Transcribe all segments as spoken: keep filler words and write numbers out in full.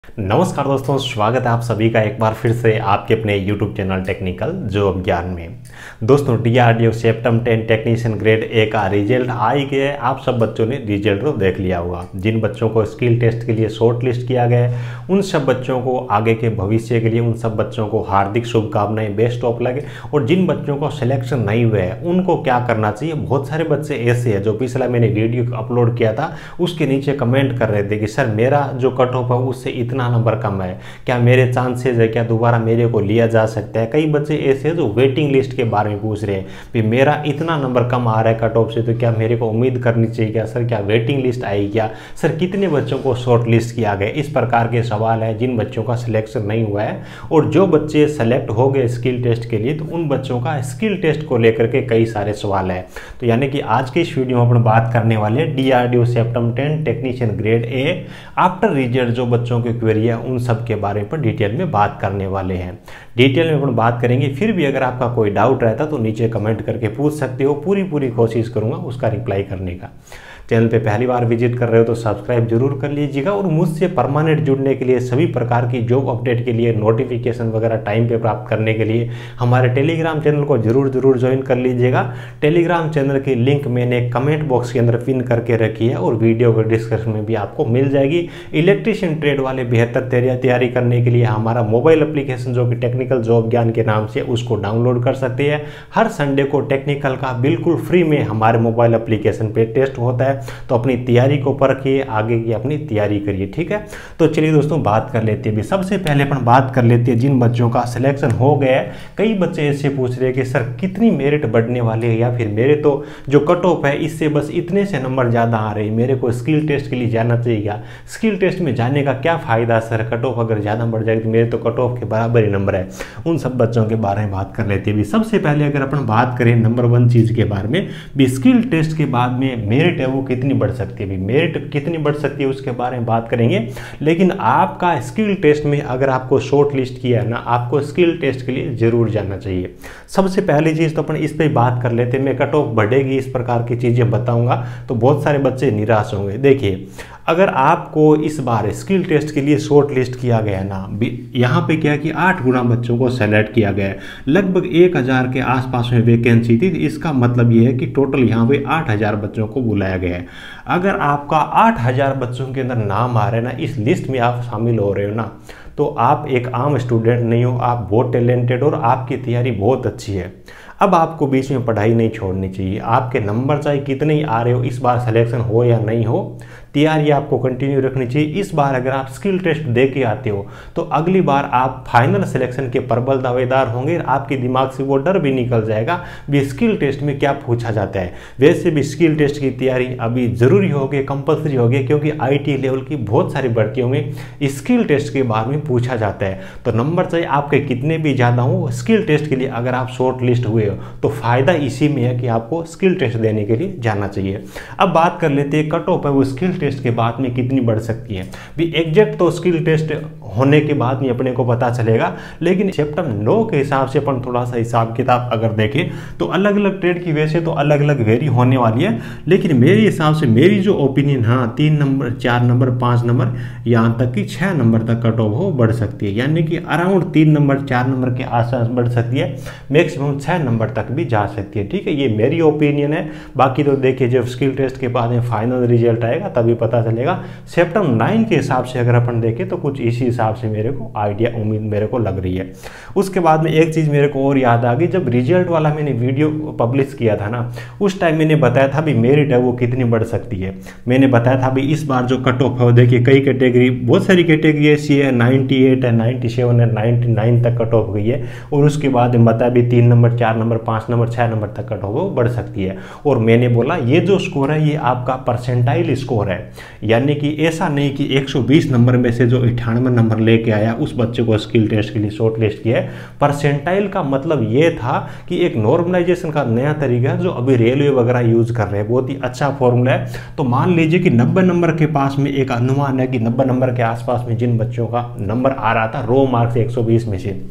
नमस्कार दोस्तों, स्वागत है आप सभी का एक बार फिर से आपके अपने YouTube चैनल टेक्निकल जॉब ज्ञान में। दोस्तों, D R D O CEPTAM ten technician grade A का रिजल्ट आ ही गया है। आप सब बच्चों ने रिजल्ट तो देख लिया होगा। जिन बच्चों को स्किल टेस्ट के लिए शॉर्ट लिस्ट किया गया है, उन सब बच्चों को आगे के भविष्य के लिए उन सब बच्चों को हार्दिक शुभकामनाएं, बेस्ट ऑफ लक। और जिन बच्चों को सिलेक्शन नहीं हुए हैं, उनको क्या करना चाहिए। बहुत सारे बच्चे ऐसे हैं जो पिछला मैंने वीडियो अपलोड किया था, उसके नीचे कमेंट कर रहे थे कि सर मेरा जो कट ऑफ है उससे इतना नंबर कम है, क्या मेरे चांसेस है, क्या दोबारा मेरे को लिया जा सकता है। कई बच्चे ऐसे हैं जो वेटिंग लिस्ट के बारे में पूछ रहे हैं कि मेरा इतना नंबर कम आ रहा है कट ऑफ से, तो क्या मेरे को उम्मीद करनी चाहिए क्या सर, क्या वेटिंग लिस्ट आएगी क्या सर, कितने बच्चों को शॉर्ट लिस्ट किया गया। इस प्रकार के सवाल है जिन बच्चों का सिलेक्शन नहीं हुआ है। और जो बच्चे सेलेक्ट हो गए स्किल टेस्ट के लिए, तो उन बच्चों का स्किल टेस्ट को लेकर के कई सारे सवाल है। तो यानी कि आज के इस वीडियो में अपन बात करने वाले D R D O CEPTAM ten technician grade A after result जो बच्चों की क्वेरी है, उन सब के बारे पर डिटेल में बात करने वाले हैं। डिटेल में अपन बात करेंगे। फिर भी अगर आपका कोई डाउट रहता तो नीचे कमेंट करके पूछ सकते हो। पूरी पूरी कोशिश करूंगा उसका रिप्लाई करने का। चैनल पे पहली बार विजिट कर रहे हो तो सब्सक्राइब जरूर कर लीजिएगा। और मुझसे परमानेंट जुड़ने के लिए, सभी प्रकार की जॉब अपडेट के लिए, नोटिफिकेशन वगैरह टाइम पे प्राप्त करने के लिए हमारे टेलीग्राम चैनल को जरूर जरूर ज्वाइन कर लीजिएगा। टेलीग्राम चैनल की लिंक मैंने कमेंट बॉक्स के अंदर पिन करके रखी है और वीडियो के डिस्क्रिप्शन में भी आपको मिल जाएगी। इलेक्ट्रीशियन ट्रेड वाले बेहतर तैयारी करने के लिए हमारा मोबाइल एप्लीकेशन जो कि टेक्निकल जॉब ज्ञान के नाम से, उसको डाउनलोड कर सकते हैं। हर संडे को टेक्निकल का बिल्कुल फ्री में हमारे मोबाइल एप्लीकेशन पे टेस्ट होता है, तो अपनी तैयारी को परखिए, आगे की अपनी तैयारी करिए। ठीक है, तो चलिए दोस्तों बात कर लेते हैं। सबसे पहले अपन बात कर लेते हैं जिन बच्चों का सिलेक्शन हो गया है। कई बच्चे ऐसे पूछ रहे हैं कि सर कितनी मेरिट बढ़ने वाली है, या फिर मेरे तो जो कट ऑफ है इससे बस इतने से नंबर ज़्यादा आ रहे हैं, मेरे को स्किल टेस्ट के लिए जाना चाहिए क्या, स्किल टेस्ट में जाने का क्या फ़ायदा सर, कट ऑफ अगर ज़्यादा बढ़ जाएगी तो मेरे तो कट ऑफ के बराबर ही नंबर है। उन सब बच्चों के बारे में बात कर लेते हैं। सबसे पहले अगर अपन बात करें नंबर वन चीज़ के बारे में भी, स्किल टेस्ट के बाद में मेरिट है वो कितनी बढ़ सकती है। भी मेरिट कितनी बढ़ सकती है उसके बारे में बात करेंगे। लेकिन आपका स्किल टेस्ट में अगर आपको शॉर्ट लिस्ट किया है ना, आपको स्किल टेस्ट के लिए जरूर जाना चाहिए। सबसे पहली चीज़ तो अपन इस पर बात कर लेते हैं। मैं कट ऑफ बढ़ेगी इस प्रकार की चीज़ें बताऊंगा तो बहुत सारे बच्चे निराश होंगे। देखिए, अगर आपको इस बार स्किल टेस्ट के लिए शॉर्ट लिस्ट किया गया ना, यहाँ पे क्या कि आठ गुना बच्चों को सेलेक्ट किया गया है, लगभग एक हज़ार के आसपास में वैकेंसी थी। इसका मतलब ये है कि टोटल यहाँ पे आठ हज़ार बच्चों को बुलाया गया है। अगर आपका आठ हज़ार बच्चों के अंदर नाम आ रहे हैं ना, इस लिस्ट में आप शामिल हो रहे हो ना, तो आप एक आम स्टूडेंट नहीं हो, आप बहुत टैलेंटेड और आपकी तैयारी बहुत अच्छी है। अब आपको बीच में पढ़ाई नहीं छोड़नी चाहिए। आपके नंबर चाहे कितने ही आ रहे हो, इस बार सिलेक्शन हो या नहीं हो, तैयारी आपको कंटिन्यू रखनी चाहिए। इस बार अगर आप स्किल टेस्ट दे के आते हो तो अगली बार आप फाइनल सिलेक्शन के प्रबल दावेदार होंगे। आपके दिमाग से वो डर भी निकल जाएगा भी स्किल टेस्ट में क्या पूछा जाता है। वैसे भी स्किल टेस्ट की तैयारी अभी जरूरी होगी, कंपलसरी होगी, क्योंकि आई टी लेवल की बहुत सारी भर्तियों में स्किल टेस्ट के बारे में पूछा जाता है। तो नंबर चाहे आपके कितने भी ज़्यादा हो, स्किल टेस्ट के लिए अगर आप शॉर्ट लिस्ट हुए हो तो फायदा इसी में है कि आपको स्किल टेस्ट देने के लिए जाना चाहिए। अब बात कर लेते हैं कट ऑफ है वो स्किल टेस्ट के बाद में कितनी बढ़ सकती है। भी एग्जैक्ट तो स्किल टेस्ट होने के बाद में अपने को पता चलेगा, लेकिन चैप्टर नौ के हिसाब से अपन थोड़ा सा हिसाब किताब अगर देखें तो अलग अलग ट्रेड की वजह से तो अलग अलग वेरी होने वाली है। लेकिन मेरे हिसाब से, मेरी जो ओपिनियन, हाँ तीन नंबर, चार नंबर, पाँच नंबर, यहाँ तक कि छः नंबर तक कट ऑफ हो बढ़ सकती है। यानी कि अराउंड तीन नंबर, चार नंबर के आसपास बढ़ सकती है, मैक्सिमम छः नंबर तक भी जा सकती है। ठीक है, ये मेरी ओपिनियन है। बाकी तो देखिए जब स्किल टेस्ट के बाद में फाइनल रिजल्ट आएगा तभी पता चलेगा। सेप्टम नाइन के हिसाब से अगर अपन देखें तो कुछ इसी हिसाब से मेरे को आइडिया, उम्मीद मेरे को लग रही है। उसके बाद में एक चीज़ मेरे को और याद आ गई, जब रिजल्ट वाला मैंने वीडियो पब्लिश किया था ना, उस टाइम मैंने बताया था भी मेरिट है वो कितनी बढ़ सकती है। मैंने बताया था भी इस बार जो कट ऑफ है, देखिए कई कैटेगरी, बहुत सारी कैटेगरी ऐसी है, नाइन्टी एट है, नाइन्टी सेवन है, नाइन्टी नाइन तक कट ऑफ गई है। और उसके बाद में बताया भी तीन नंबर, चार नंबर, पाँच नंबर, छः नंबर तक कट ऑफ बढ़ सकती है। और मैंने बोला ये जो स्कोर है ये आपका परसेंटाइल स्कोर है, यानी कि ऐसा नहीं कि एक सौ बीस नंबर में से जो अठानवे नंबर लेके आया उस बच्चे को स्किल टेस्ट के लिए शॉर्ट लिस्ट किया है। परसेंटाइल का मतलब ये था कि एक नॉर्मलाइजेशन का नया तरीका है जो अभी रेलवे वगैरह यूज कर रहे हैं, बहुत ही अच्छा फॉर्मूला है। तो मान लीजिए कि नब्बे नंबर के पास में एक अनुमान है कि नब्बे नंबर के आसपास में जिन बच्चों का नंबर आ रहा था रो मार्क्स एक सौ बीस में से,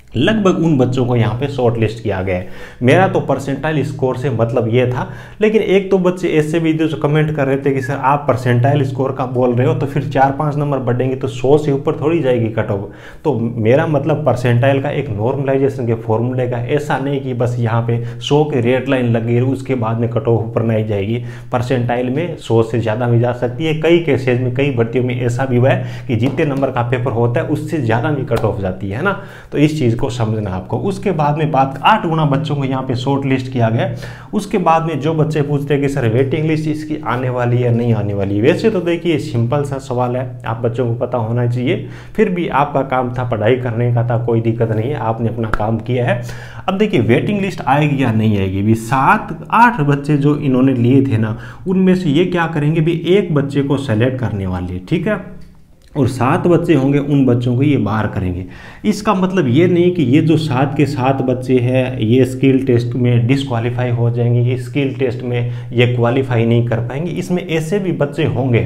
लगभग उन बच्चों को यहाँ पे शॉर्ट लिस्ट किया गया है। मेरा तो परसेंटाइल स्कोर से मतलब ये था, लेकिन एक तो बच्चे ऐसे भी जो कमेंट कर रहे थे कि सर आप परसेंटाइल स्कोर का बोल रहे हो तो फिर चार पाँच नंबर बढ़ेंगे तो सौ से ऊपर थोड़ी जाएगी कट ऑफ। तो मेरा मतलब परसेंटाइल का एक नॉर्मलाइजेशन के फॉर्मूले का, ऐसा नहीं कि बस यहाँ पे सौ के रेड लाइन लगी उसके बाद में कट ऑफ ऊपर नहीं जाएगी। परसेंटाइल में सौ से ज़्यादा भी जा सकती है। कई केसेज में, कई भर्तियों में ऐसा भी हुआ है कि जितने नंबर का पेपर होता है उससे ज़्यादा भी कट ऑफ जाती है ना। तो इस चीज़ को समझना आपको। उसके बाद में बात, आठ गुना बच्चों को यहाँ पे शॉर्ट लिस्ट किया गया। उसके बाद में जो बच्चे पूछते हैं कि सर वेटिंग लिस्ट इसकी आने वाली है नहीं आने वाली, वैसे तो देखिए सिंपल सा सवाल है, आप बच्चों को पता होना चाहिए। फिर भी आपका काम था पढ़ाई करने का, था कोई दिक्कत नहीं है, आपने अपना काम किया है। अब देखिए वेटिंग लिस्ट आएगी या नहीं आएगी भी, सात आठ बच्चे जो इन्होंने लिए थे ना, उनमें से ये क्या करेंगे भी, एक बच्चे को सेलेक्ट करने वाले, ठीक है, और सात बच्चे होंगे उन बच्चों को ये बाहर करेंगे। इसका मतलब ये नहीं कि ये जो सात के सात बच्चे हैं ये स्किल टेस्ट में डिसक्वालीफाई हो जाएंगे, ये स्किल टेस्ट में ये क्वालिफाई नहीं कर पाएंगे। इसमें ऐसे भी बच्चे होंगे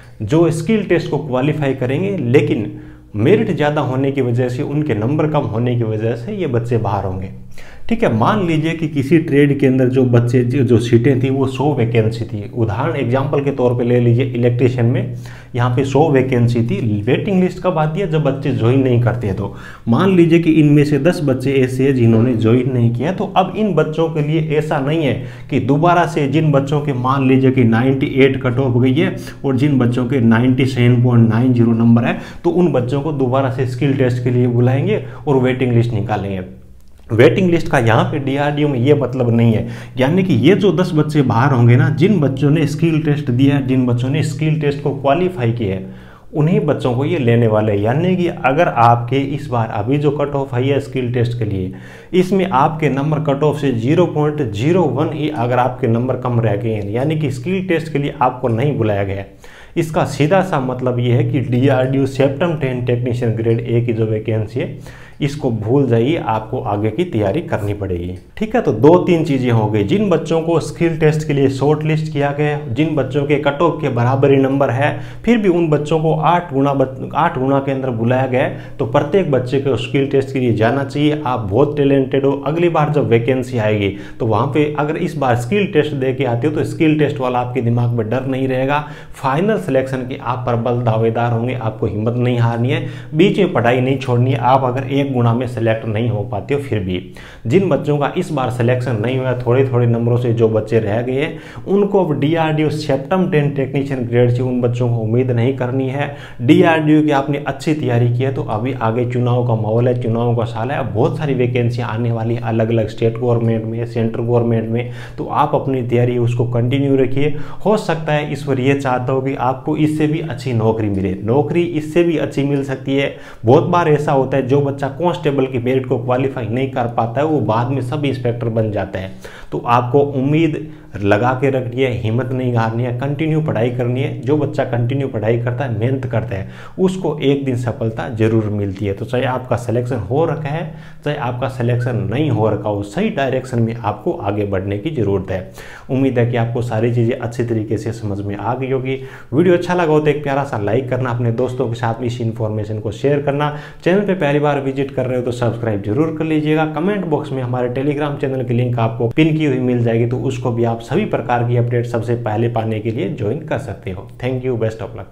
जो स्किल टेस्ट को क्वालिफाई करेंगे, लेकिन मेरिट ज़्यादा होने की वजह से, उनके नंबर कम होने की वजह से ये बच्चे बाहर होंगे। ठीक है, मान लीजिए कि किसी ट्रेड के अंदर जो बच्चे जो सीटें थी वो सौ वैकेंसी थी, उदाहरण एग्जांपल के तौर पे ले लीजिए, इलेक्ट्रिशियन में यहाँ पे सौ वैकेंसी थी। वेटिंग लिस्ट कब आती है, जब बच्चे ज्वाइन नहीं करते। तो मान लीजिए कि इनमें से दस बच्चे ऐसे हैं जिन्होंने ज्वाइन नहीं किया, तो अब इन बच्चों के लिए ऐसा नहीं है कि दोबारा से जिन बच्चों के मान लीजिए कि अट्ठानवे कट ऑफ गई है और जिन बच्चों के सत्तानवे पॉइंट नौ जीरो नंबर है, तो उन बच्चों को दोबारा से स्किल टेस्ट के लिए बुलाएंगे और वेटिंग लिस्ट निकालेंगे। वेटिंग लिस्ट का यहाँ पे डीआरडीओ में ये मतलब नहीं है, यानी कि ये जो दस बच्चे बाहर होंगे ना, जिन बच्चों ने स्किल टेस्ट दिया है, जिन बच्चों ने स्किल टेस्ट को क्वालिफाई किया है, उन्हीं बच्चों को ये लेने वाले हैं। यानी कि अगर आपके इस बार अभी जो कट ऑफ आई है स्किल टेस्ट के लिए, इसमें आपके नंबर कट ऑफ से ज़ीरो पॉइंट ज़ीरो वन ही अगर आपके नंबर कम रह गए हैं, यानी कि स्किल टेस्ट के लिए आपको नहीं बुलाया गया, इसका सीधा सा मतलब ये है कि DRDO CEPTAM ten technician grade A की जो वैकेंसी है इसको भूल जाइए, आपको आगे की तैयारी करनी पड़ेगी। ठीक है, तो दो तीन चीज़ें हो गई। जिन बच्चों को स्किल टेस्ट के लिए शॉर्ट लिस्ट किया गया, जिन बच्चों के कट ऑफ के बराबरी नंबर है, फिर भी उन बच्चों को आठ गुना आठ गुना के अंदर बुलाया गया, तो प्रत्येक बच्चे को स्किल टेस्ट के लिए जाना चाहिए। आप बहुत टैलेंटेड हो, अगली बार जब वैकेंसी आएगी तो वहाँ पर अगर इस बार स्किल टेस्ट दे के आते हो तो स्किल टेस्ट वाला आपके दिमाग में डर नहीं रहेगा। फाइनल सिलेक्शन के आप प्रबल दावेदार होंगे, आपको हिम्मत नहीं हारनी है, बीच में पढ़ाई नहीं छोड़नी है। आप अगर एक गुना में सेलेक्ट नहीं हो पाते हो, फिर भी जिन बच्चों का इस बार सिलेक्शन नहीं हुआ, थोड़े थोड़े नंबरों से जो बच्चे रह गए हैं, उनको अब DRDO CEPTAM ten technician grade से उन बच्चों को उम्मीद नहीं करनी है। डीआरडीओ की आपने अच्छी तैयारी की है तो अभी आगे चुनाव का माहौल है, चुनाव का साल है, अब बहुत सारी वैकेंसी आने वाली है अलग अलग स्टेट गवर्नमेंट में, सेंट्रल गवर्नमेंट में, तो आप अपनी तैयारी उसको कंटिन्यू रखिए। हो सकता है ईश्वर ये चाहता हो कि आपको इससे भी अच्छी नौकरी मिले, नौकरी इससे भी अच्छी मिल सकती है। बहुत बार ऐसा होता है जो बच्चा कांस्टेबल की मेरिट को क्वालिफाई नहीं कर पाता है, वो बाद में सब इंस्पेक्टर बन जाता है। तो आपको उम्मीद लगा के रखनी है, हिम्मत नहीं हारनी है, कंटिन्यू पढ़ाई करनी है। जो बच्चा कंटिन्यू पढ़ाई करता है, मेहनत करता है, उसको एक दिन सफलता जरूर मिलती है। तो चाहे आपका सिलेक्शन हो रखा है, चाहे आपका सिलेक्शन नहीं हो रखा हो, सही डायरेक्शन में आपको आगे बढ़ने की जरूरत है। उम्मीद है कि आपको सारी चीज़ें अच्छी तरीके से समझ में आ गई होगी। वीडियो अच्छा लगा हो तो एक प्यारा सा लाइक करना, अपने दोस्तों के साथ इस इन्फॉर्मेशन को शेयर करना। चैनल पर पहली बार विजिट कर रहे हो तो सब्सक्राइब जरूर कर लीजिएगा। कमेंट बॉक्स में हमारे टेलीग्राम चैनल की लिंक आपको पिन की हुई मिल जाएगी, तो उसको भी आप सभी प्रकार की अपडेट सबसे पहले पाने के लिए ज्वाइन कर सकते हो। Thank you, best of luck.